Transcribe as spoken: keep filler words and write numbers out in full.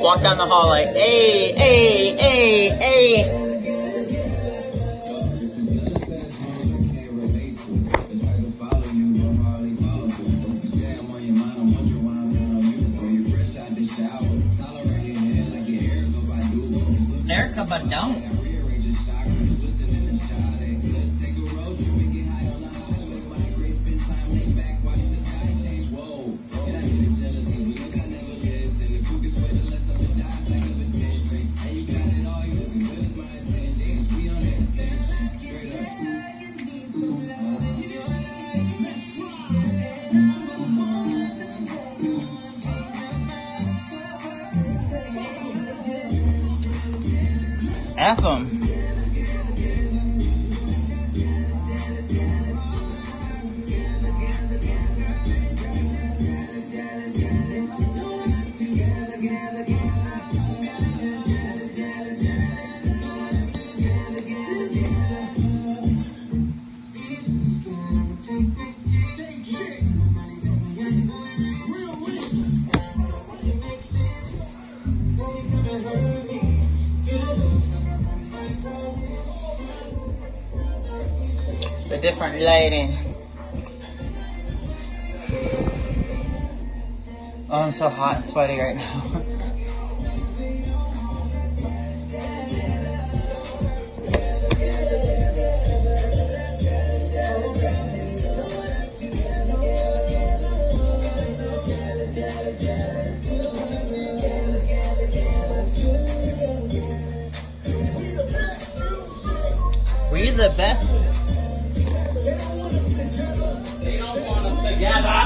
walk down the hall like, hey, hey, hey, hey. Erica, but don't. F them. The different lighting. Oh, I'm so hot and sweaty right now. We the best. Yeah.